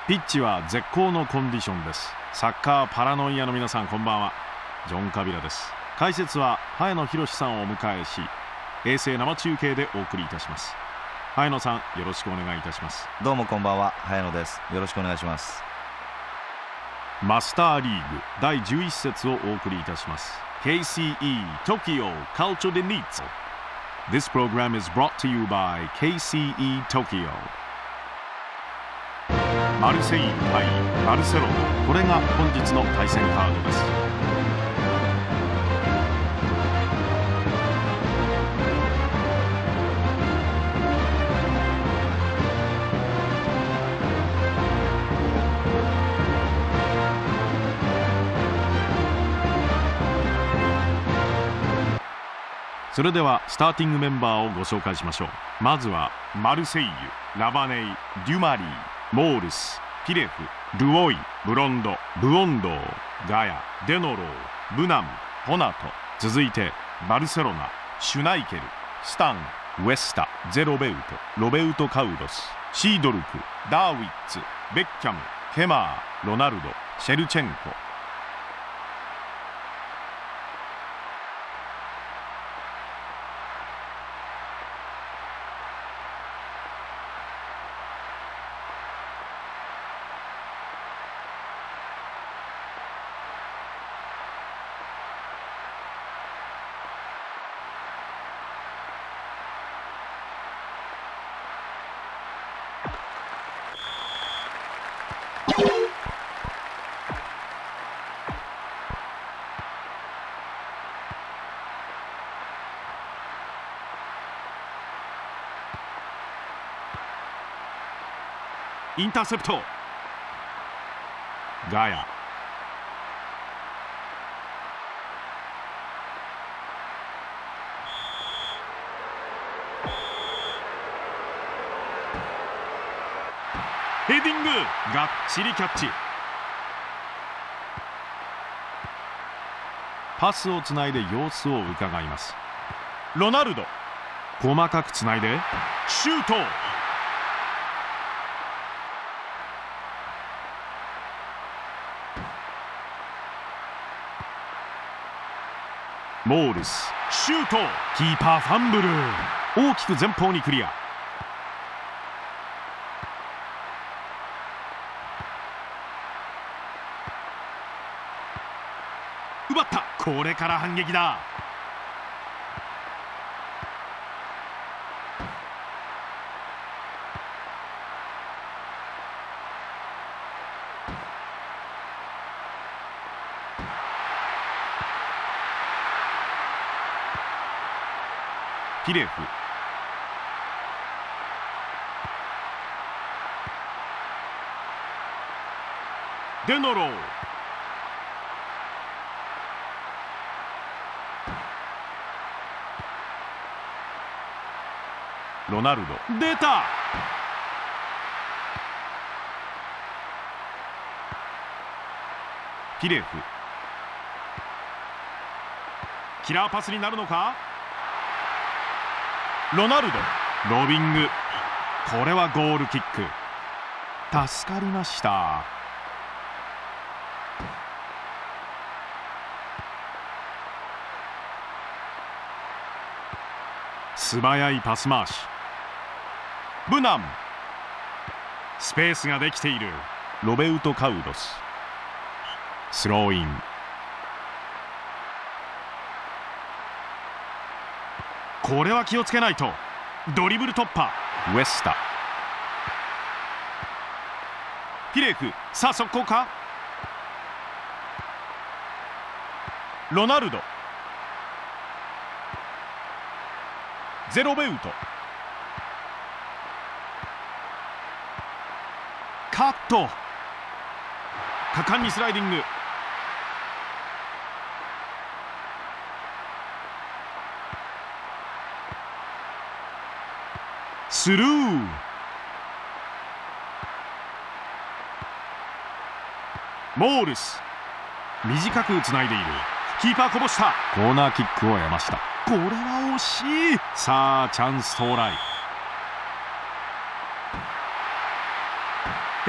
ピッチは絶好のコンディションです。サッカーパラノイアの皆さん、こんばんは。ジョン・カビラです。解説は早野博さんをお迎えし、衛星生中継でお送りいたします。早野さん、よろしくお願いいたします。 どうもこんばんは、早野です。よろしくお願いします。 マスターリーグ第11節をお送りいたします。 KCE Tokyo Calcio de Nizzo. This program is brought to you by KCE Tokyo. マルセイユ対バルセロナ、これが本日の対戦カードです。それではスターティングメンバーをご紹介しましょう。まずはマルセイユ、ラバネイ、デュマリー、モールス、ピレフ、ルオイ、ブロンド、ブオンドー、ガヤ、デノロー、ブナム、ホナト。続いてバルセロナ、シュナイケル、スタン、ウエスタ、ゼロベウト、ロベウト・カウロス、シードルク、ダーウィッツ、ベッキャム、ケマー、ロナルド、シェルチェンコ。インターセプト。ガヤ、ヘディング、がっちりキャッチ。パスをつないで様子を伺います。ロナルド、細かくつないでシュート。モールス、シュート。キーパーファンブル、大きく前方にクリア。奪った。これから反撃だ。ピレフ、デノロー、ロナルド、出た。ピレフ、キラーパスになるのか。ロナルド、ロビング。これはゴールキック。助かりました。素早いパス回し。ブナム、スペースができている。ロベウト・カウロス、スローイン。これは気をつけないと。ドリブル突破。ウエスタ、ピレフ、さあ速攻か。ロナルド、ゼロベウト、カット。果敢にスライディング。スルー。モールス、短くつないでいる。キーパーこぼした。コーナーキックを得ました。これは惜しい。さあチャンス到来。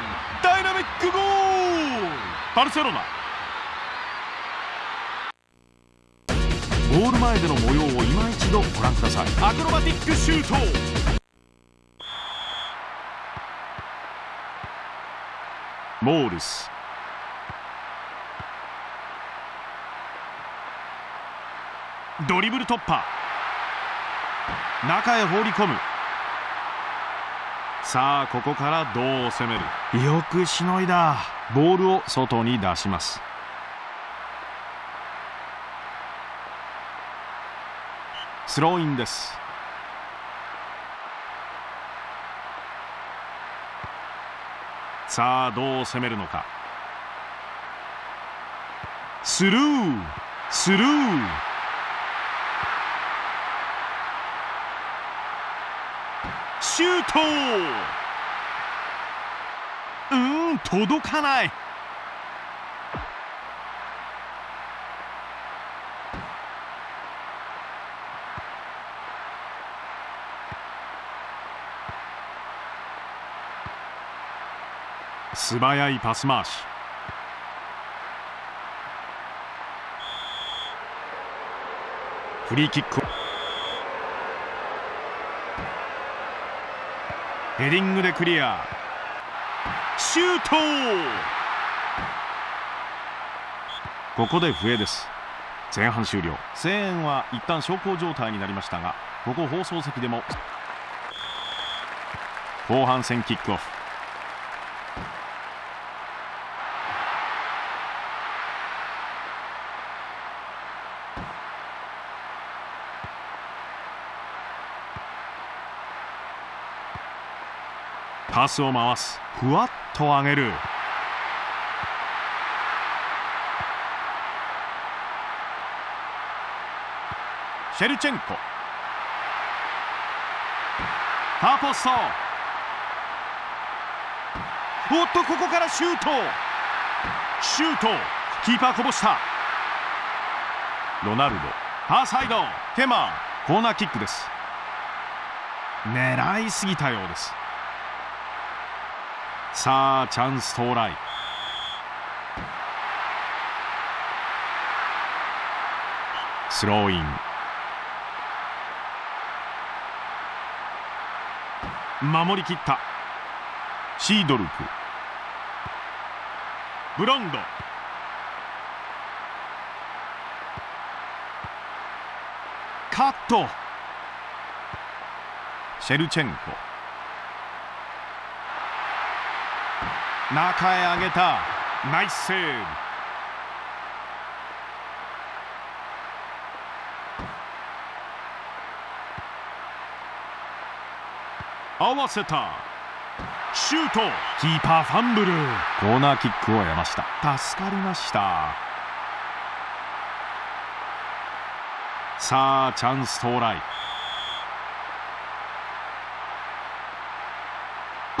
ダイナミックゴール。バルセロナ。ゴール前での模様を今一度ご覧ください。アクロバティックシュート。モールス。ドリブル突破。中へ放り込む。さあここからどう攻める。よくしのいだ。ボールを外に出します。スローインです。さあどう攻めるのか。スルースルー。シュート。届かない。素早いパス回し。フリーキック。ヘディングでクリア。シュート。ここで笛です。前半終了。声援は一旦小康状態になりましたが、ここ放送席でも後半戦キックオフ。パスを回す。ふわっと上げる。シェルチェンコ。ファーポスト。おっとここからシュート。シュート。キーパーこぼした。ロナルド。ファーサイド。ケマー。コーナーキックです。狙いすぎたようです。さあチャンス到来。スローイン。守りきった。シードルフ。ブロンド。カット。シェルチェンコ。中へ上げた。ナイスセーブ。合わせた。シュート。キーパーファンブル。コーナーキックを得ました。助かりました。さあチャンス到来。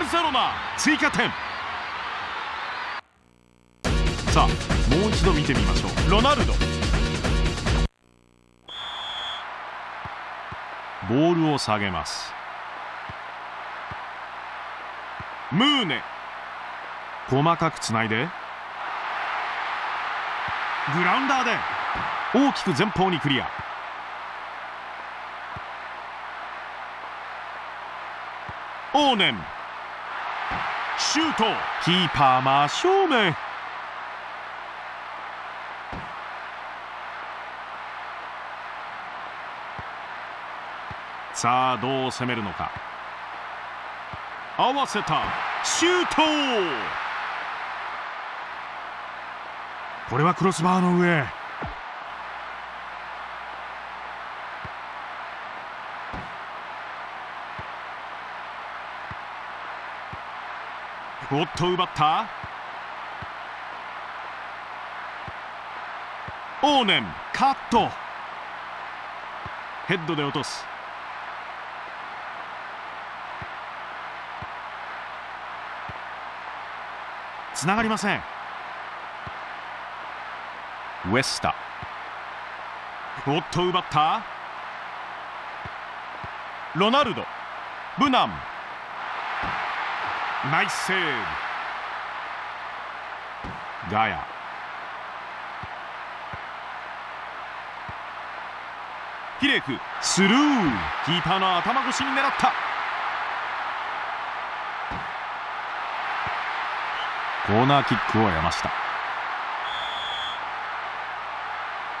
ルセロナ追加点。さあもう一度見てみましょう。ロナルド、ボールを下げます。ムーネ、細かくつないでグラウンダーで大きく前方にクリア。オーネン、シュート。キーパー真正面。さあどう攻めるのか。合わせたシュート。これはクロスバーの上。おっと奪った。オーネンカット。ヘッドで落とす。つながりません。ウエスタ、おっと奪った。ロナルド、ブナン、ナイスセーブ。ガヤ、ヒレクスルー。キーパーの頭越しに狙った。コーナーキックを得ました。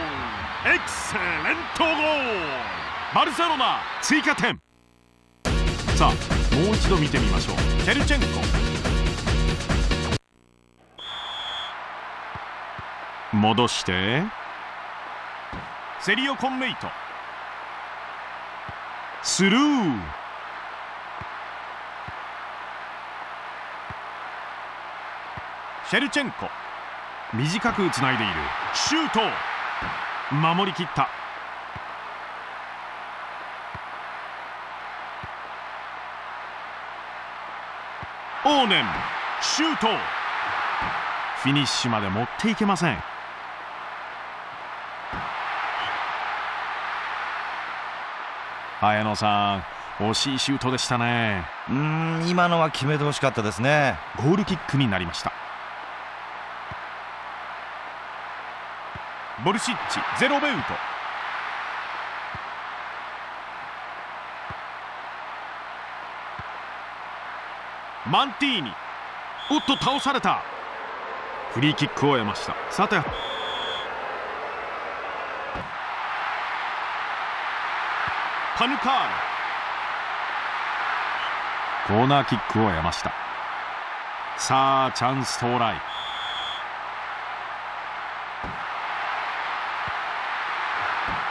エクセレントゴール。バルセロナ追加点。さあもう一度見てみましょう。シェルチェンコ、戻してセリオ・コンメイト、スルー、シェルチェンコ、短くつないでいる。シュート、守りきった。オーネン、シュート、フィニッシュまで持っていけません。綾野さん、惜しいシュートでしたね。 今のは決めてほしかったですね。 ゴールキックになりました。ボルシッチ、ゼロベウト、マンティーニ、おっと倒された。フリーキックを得ました。さてパヌカール、コーナーキックを得ました。さあチャンス到来。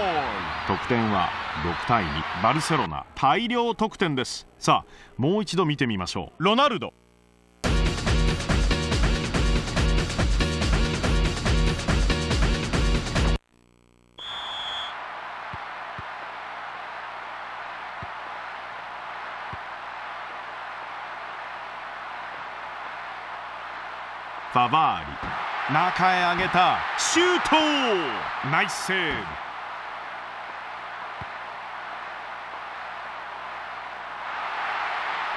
得点は6対2、バルセロナ大量得点です。さあもう一度見てみましょう。ロナルド、ファバーリ、中へ上げた、シュート、ナイスセーブ。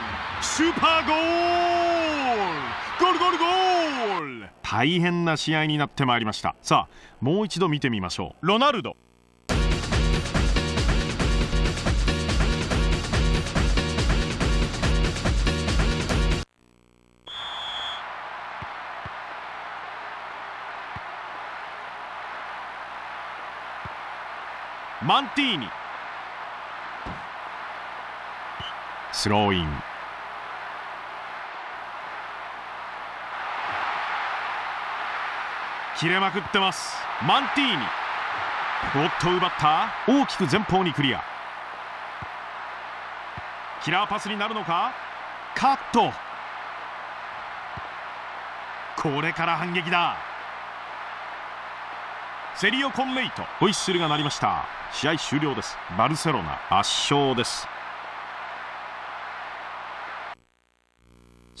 スーパーゴール、ゴールゴールゴール。大変な試合になってまいりました。さあもう一度見てみましょう。ロナルド、マンティーニ、スローイン。切れまくってます。マンティーニ、おっと奪った。大きく前方にクリア。キラーパスになるのか。カット。これから反撃だ。セリオ・コンレイト、ホイッスルが鳴りました。試合終了です。バルセロナ圧勝です。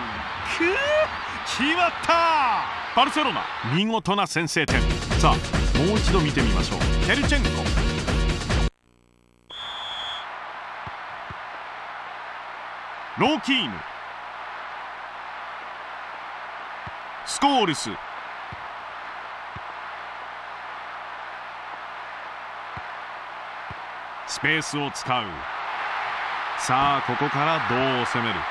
決まった。バルセロナ見事な先制点。さあもう一度見てみましょう。ケルチェンコ、ローキーヌ、 スコールス。スペースを使う。さあここからどう攻める。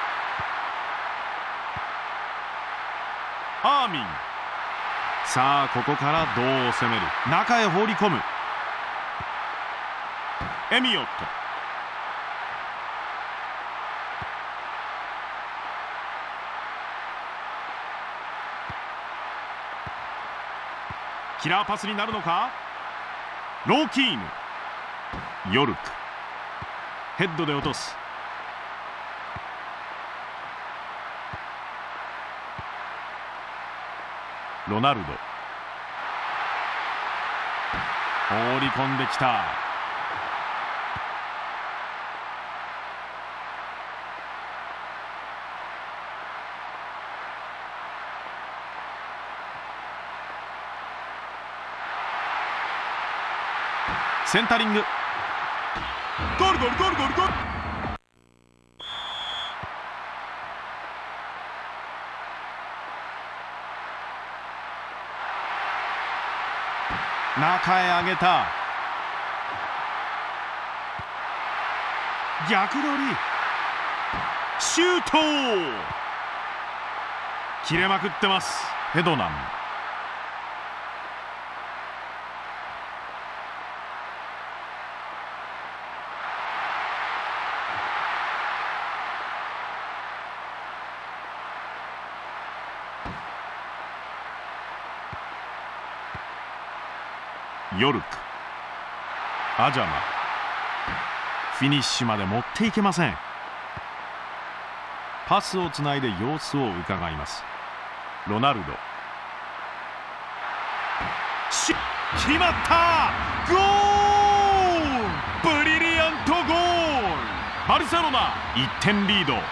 アーミン。さあここからどう攻める。中へ放り込む。エミオット。キラーパスになるのか。ローキーヌ。ヨルク。ヘッドで落とす。ロナルド。放り込んできた。センタリング。ゴールゴールゴールゴールゴール。中へ上げた。逆取り。シュート。切れまくってます。ヘドナン。ヨルク。アジャマ。フィニッシュまで持っていけません。パスをつないで様子を伺います。ロナルド。決まった。ゴール。ブリリアントゴール。バルセロナ1点リード。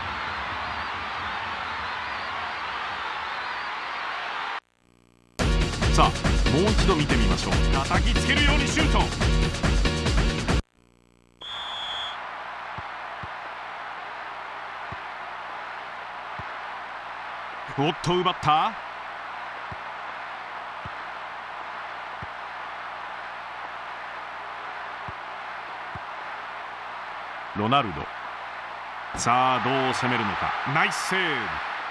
さあもう一度見てみましょう。叩きつけるようにシュート。おっと奪った。ロナルド。さあどう攻めるのか。ナイスセーブ。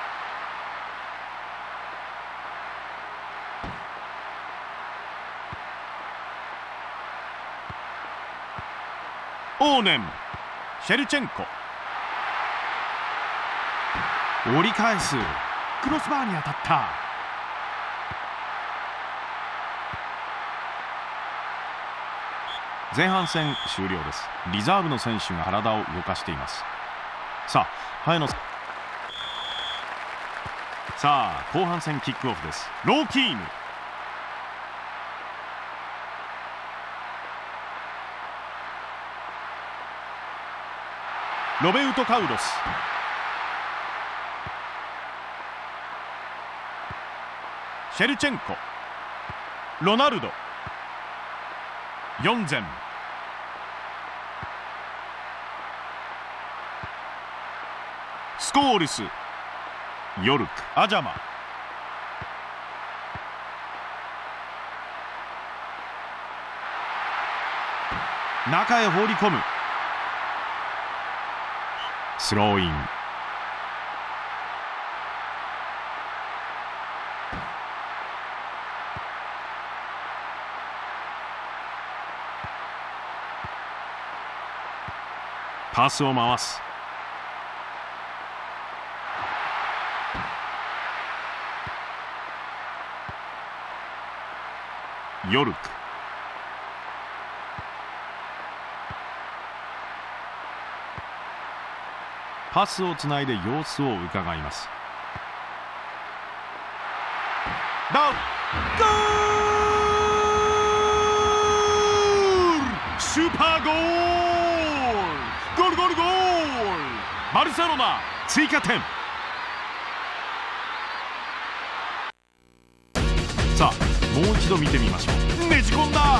オーネン。シェルチェンコ。折り返す。クロスバーに当たった。前半戦終了です。リザーブの選手が体を動かしています。さあ早野。さあ後半戦キックオフです。ローキーヌ。ロベウト・カウロス。シェルチェンコ。ロナルド。ヨンゼン。スコールス。ヨルク。アジャマ。中へ放り込む。スローイン。パスを回す。ヨルク。パスをつないで様子を伺います。ダウン。ゴール。スーパーゴール。ゴールゴールゴール。バルセロナ追加点。さあもう一度見てみましょう。ねじ込んだ。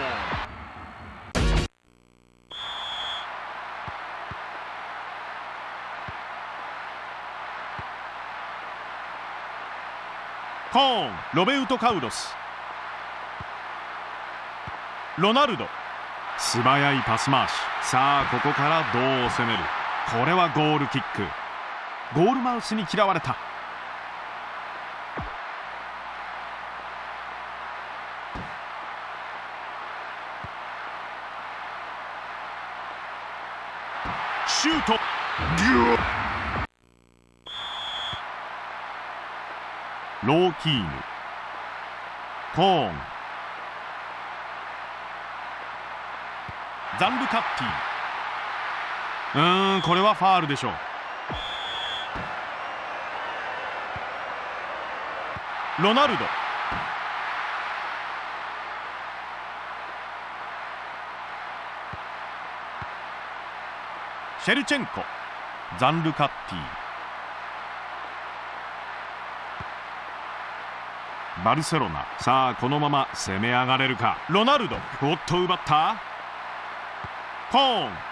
コーン、ロベウト・カウロス、ロナルド、素早いパス回し。さあここからどう攻める。これはゴールキック。ゴールマウスに嫌われた。シュート。ローキーヌ、コーン、ザンルカッティ。これはファールでしょう。ロナルド、シェルチェンコ、ザンルカッティ。バルセロナ、さあこのまま攻め上がれるか。ロナルド、おっと奪った。コーン、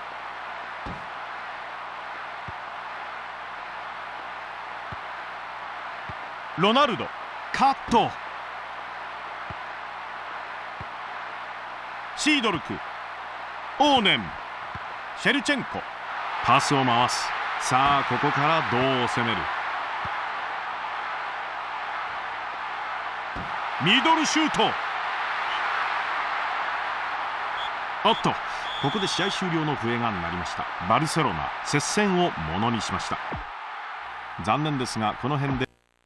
ロナルド、カット。シードルク、オーネン、シェルチェンコ、パスを回す。さあここからどう攻める。ミドルシュート。おっと、ここで試合終了の笛が鳴りました。バルセロナ、接戦をものにしました。 残念ですがこの辺で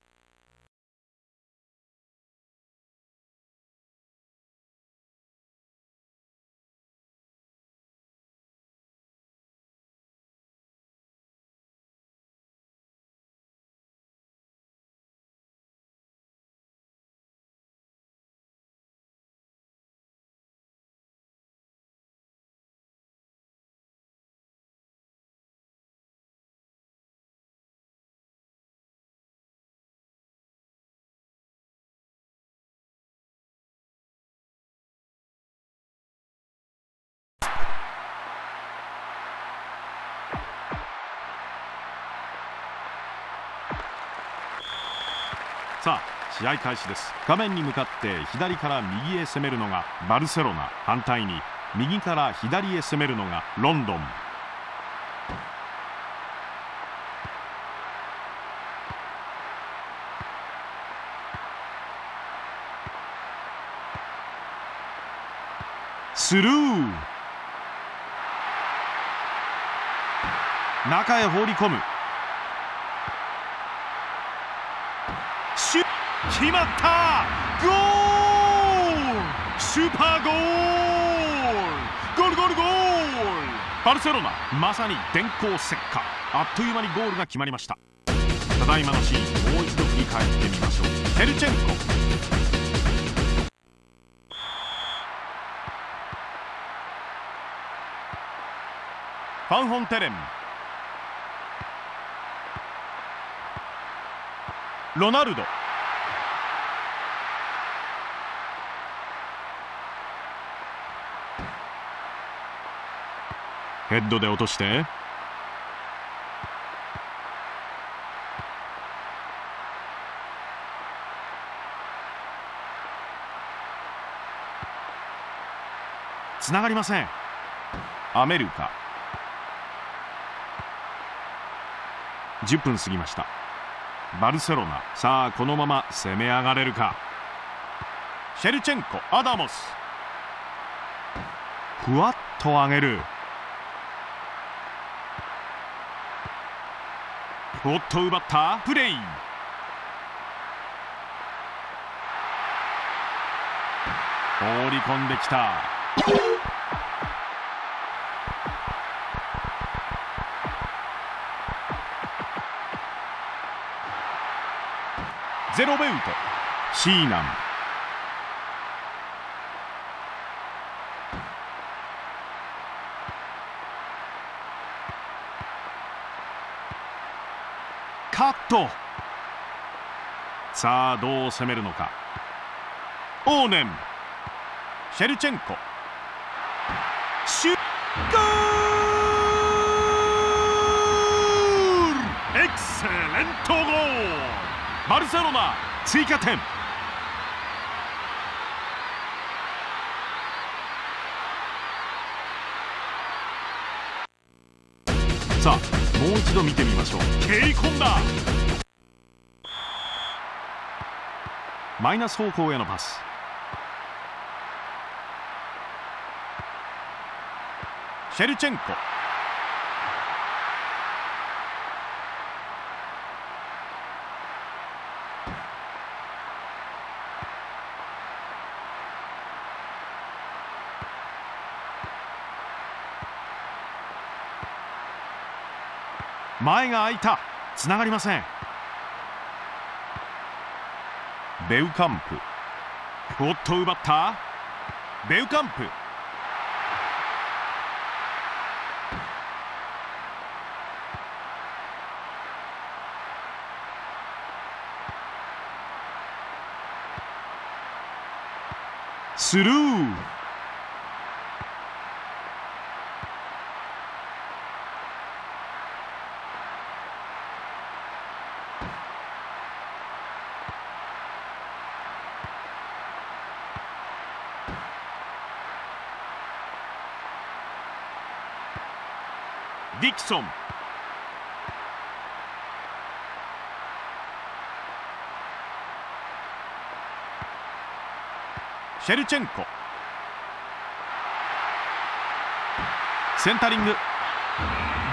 さあ試合開始です。画面に向かって左から右へ攻めるのがバルセロナ、反対に右から左へ攻めるのがロンドン。スルー、中へ放り込む。決まった。ゴール、スーパーゴール、ゴールゴールゴール。バルセロナまさに電光石火、あっという間にゴールが決まりました。ただいまのシーンもう一度振り返ってみましょう。ヘルチェンコ、ファン・ホンテレン、ロナルド、ヘッドで落としてつながりません。アメリカ。10分過ぎました。バルセロナ、さあこのまま攻め上がれるか。シェルチェンコ、アダモス、ふわっと上げる。おっと奪ったプレイ。放り込んできた。ゼロベウト、シーナン、カット。さあどう攻めるのか。オーネン、シェルチェンコ、シュッ、ゴール、エクセレントゴール。バルセロナ追加点。さあもう一度見てみましょう。蹴り込んだ。マイナス方向へのパス。シェルチェンコ、前が空いた。つながりません。ベウカンプ、おっと奪った。ベウカンプ、スルー。ディキソン、シェルチェンコ、センタリング、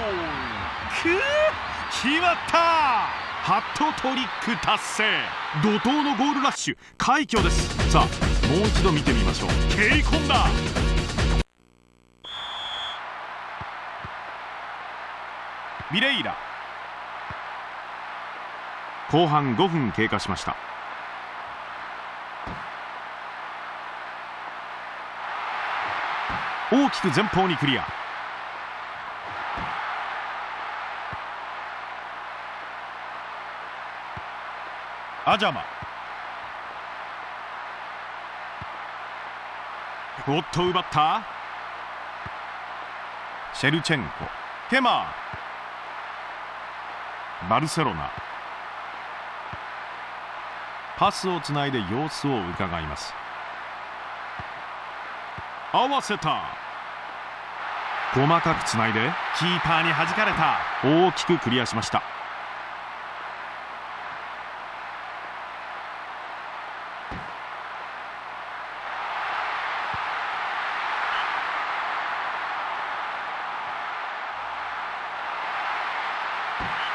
決まった。ハットトリック達成。怒涛のゴールラッシュ、快挙です。さあもう一度見てみましょう。蹴り込んだ。ビレイラ。後半5分経過しました。大きく前方にクリア。アジャマ。おっと奪った。シェルチェンコ。ケマー。バルセロナ。パスをつないで様子を伺います。合わせた。細かくつないでキーパーに弾かれた。大きくクリアしました。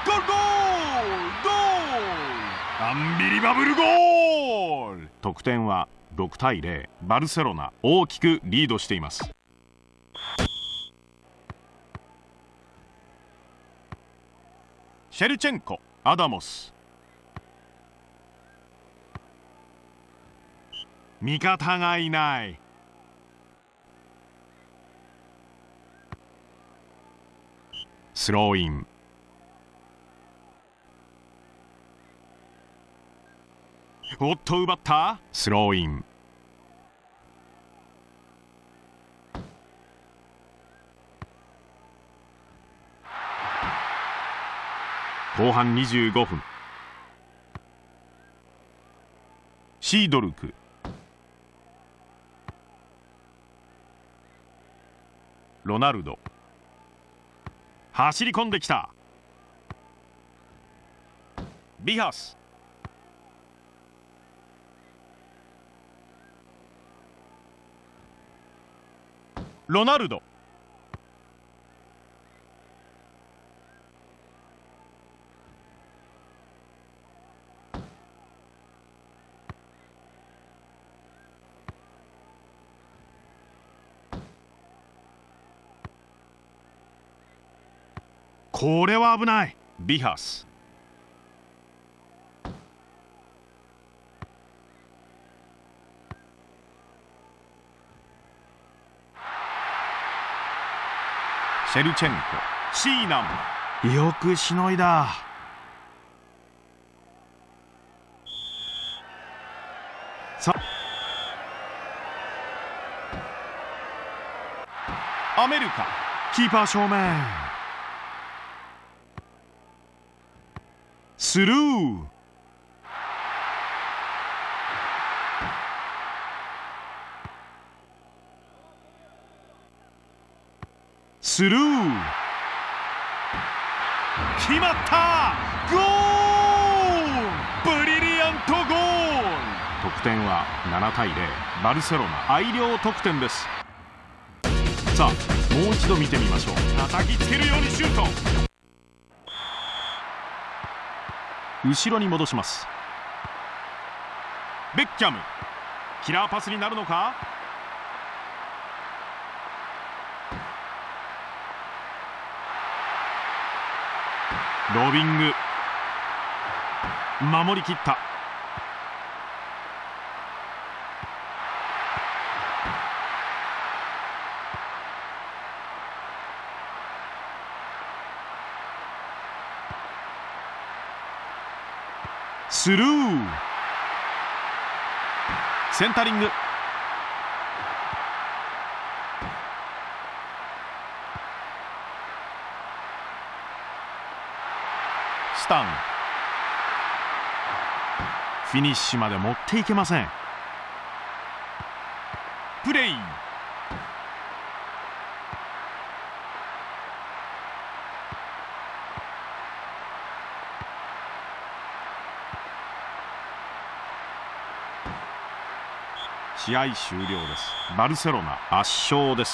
ゴールゴールゴール、アンビリバブルゴール。得点は6対0、バルセロナ大きくリードしています。シェルチェンコ、アダモス、味方がいない。スローイン。おっと奪った。スローイン。後半25分、シードルク、ロナルド、走り込んできた。ビハス、ロナルド、これは危ない。ビハス、シェルチェンコ、シーナム、よくしのいだ。さアメリカ、キーパー正面、スルー。スルー、決まった。ゴール、ブリリアントゴール。得点は7対0、バルセロナ大量得点です。さあもう一度見てみましょう。叩きつけるようにシュート。後ろに戻します。ベッキャム、キラーパスになるのか。ロビング、守りきった。スルー、センタリング。スタン、フィニッシュまで持っていけません。プレイ、試合終了です。バルセロナ圧勝です。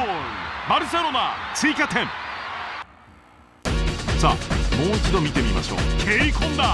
バルセロナ追加点。さあもう一度見てみましょう。蹴り込んだ。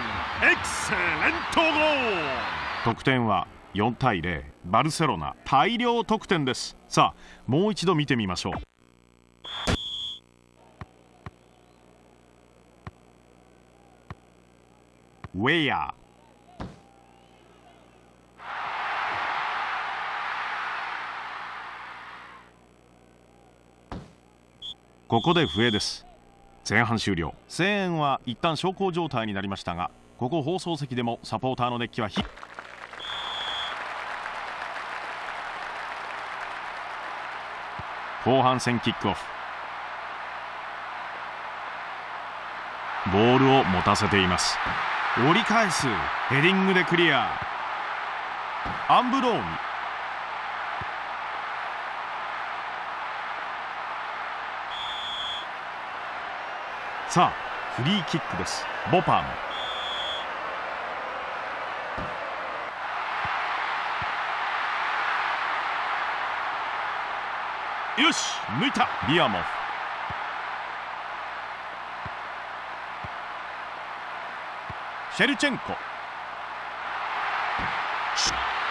エクセレントゴール。得点は4対0、バルセロナ大量得点です。さあもう一度見てみましょう。ウェア、ここで笛です。前半終了。声援は一旦小康状態になりましたが、ここ放送席でもサポーターの熱気は後半戦キックオフ。ボールを持たせています。折り返す、ヘディングでクリア。アンブローニ、さあフリーキックです。ボパン、よし抜いた。ビアモフ、シェルチェンコ、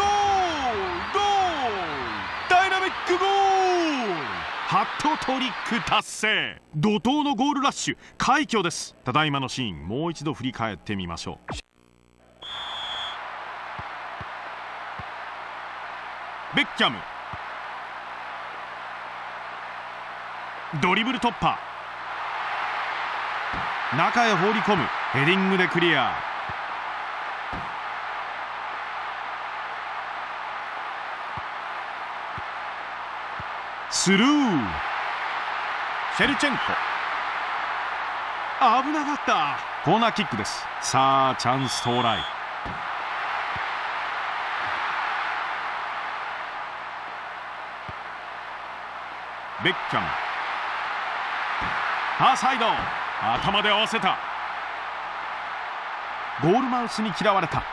ゴールダイナミックゴール、ハットトリック達成。怒涛のゴールラッシュ、快挙です。ただいまのシーン、もう一度振り返ってみましょう。ベッキャム、ドリブル突破、中へ放り込む、ヘディングでクリア。スルー、シェルチェンコ、危なかった。コーナーキックです。さあチャンス到来。ベッキャム、ファーサイド、頭で合わせた。ゴールマウスに嫌われた。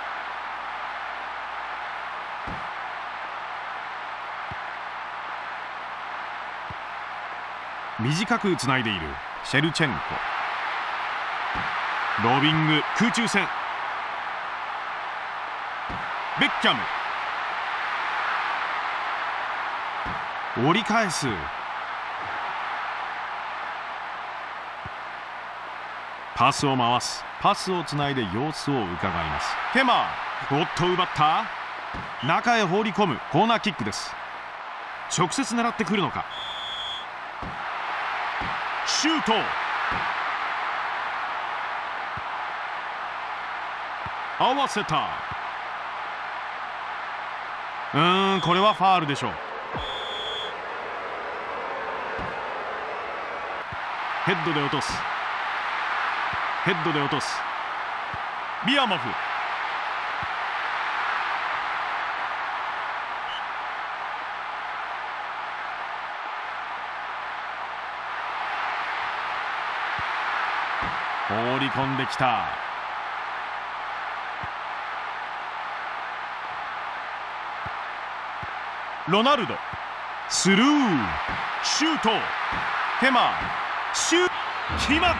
短くつないでいるシェルチェンコ、ロビング、空中戦。ベッキャム、折り返す。パスを回す。パスをつないで様子を伺います。ヘマー、おっと奪った。中へ放り込む、コーナーキックです。直接狙ってくるのか。シュート、合わせた。これはファールでしょう。ヘッドで落とす。ヘッドで落とす。ビアモフ、放り込んできた。ロナルド、スルー、シュート、ヘマー、シュート、決まった。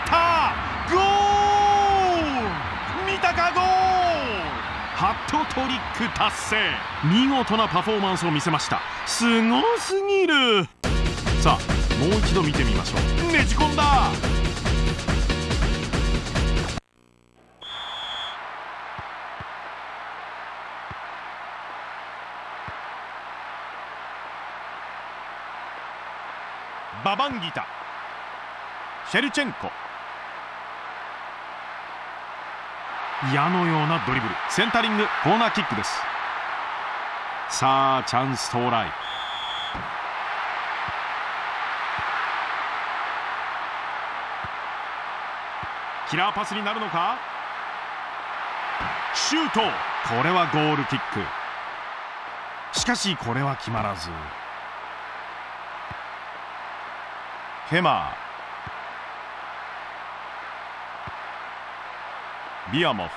ゴール、見たか。ゴール、ハットトリック達成。見事なパフォーマンスを見せました。すごすぎる。さあもう一度見てみましょう。ねじ込んだ。ババンギタ、シェルチェンコ、矢のようなドリブル、センタリング、コーナーキックです。さあチャンス到来。キラーパスになるのか。シュート、これはゴールキック。しかしこれは決まらず。ヘマー、ビアモフ、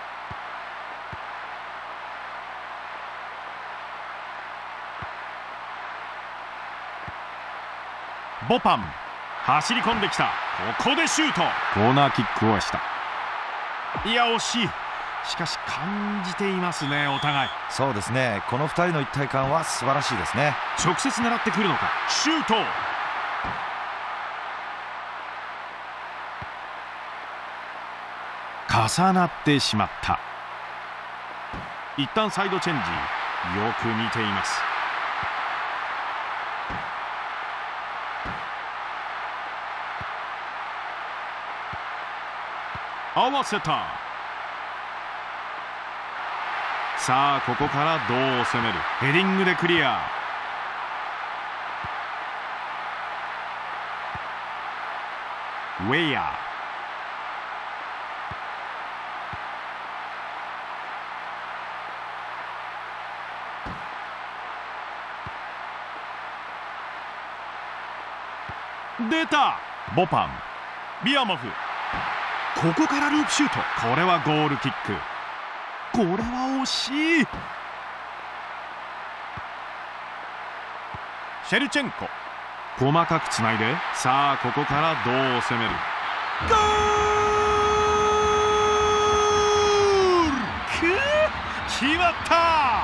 ボパン、走り込んできた。ここでシュート。コーナーキックをした。いや惜しい。しかし感じていますね、お互い。 そうですね、この2人の一体感は素晴らしいですね。 直接狙ってくるのか。シュート、重なってしまった。一旦サイドチェンジ、よく見ています。合わせた。さあここからどう攻める。ヘディングでクリア。ウェイヤー、出た。ボパン、ビアモフ、ここからループシュート。これはゴールキック。これは惜しい。シェルチェンコ、細かくつないで。さあここからどう攻める。 ゴール決まった。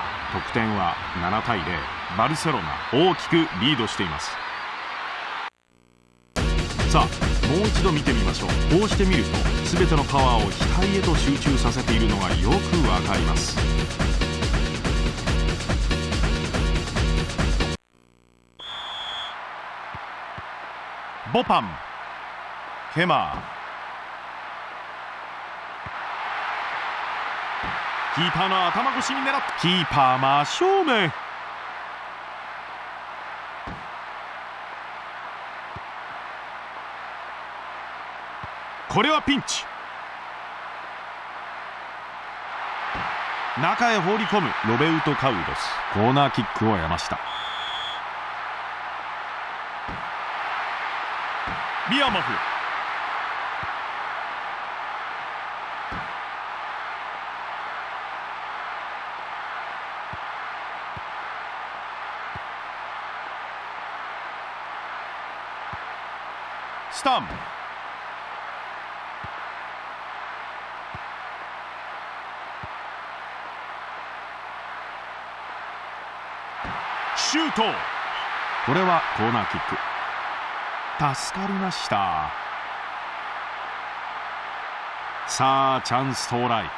得点は7対0、バルセロナ大きくリードしています。さあもう一度見てみましょう。こうして見ると全てのパワーを額へと集中させているのがよくわかります。ボパン、ヘマー、キーパーの頭越しに狙ってキーパー真正面。これはピンチ。中へ放り込むロベルト・カウロス。コーナーキックを得ました。ビアモフ、スタン、シュート。これはコーナーキック。助かりました。さあチャンス到来。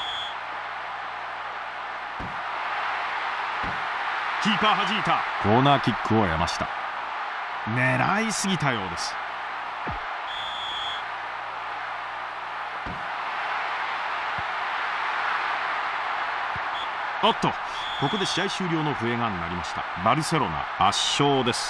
キーパー弾いた。コーナーキックを得ました。狙いすぎたようです。おっと、ここで試合終了の笛が鳴りました。バルセロナ圧勝です。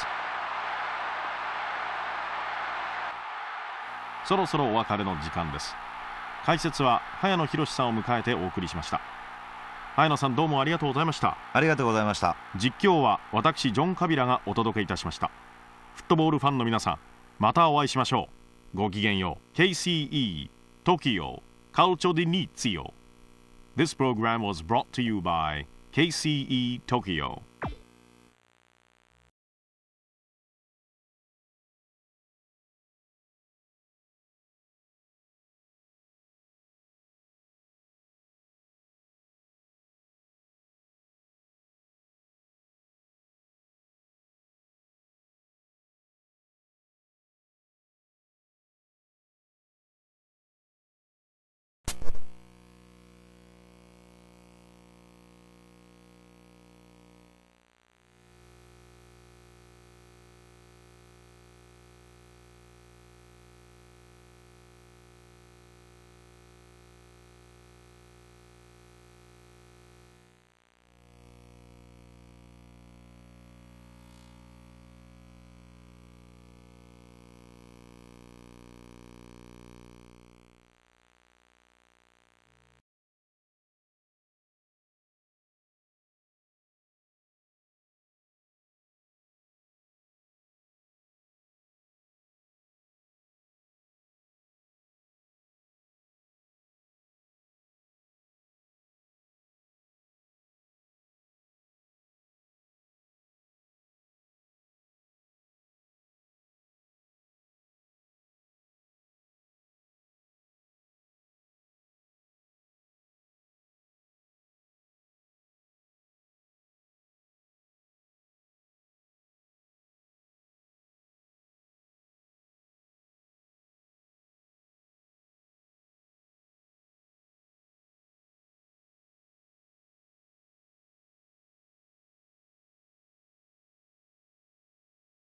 そろそろお別れの時間です。解説は早野博さんを迎えてお送りしました。早野さん、どうもありがとうございました。 ありがとうございました。 実況は私ジョン・カビラがお届けいたしました。フットボールファンの皆さん、またお会いしましょう。ごきげんよう。 KCE Tokyo Calcio di Inizio. This program was brought to you by KCE Tokyo.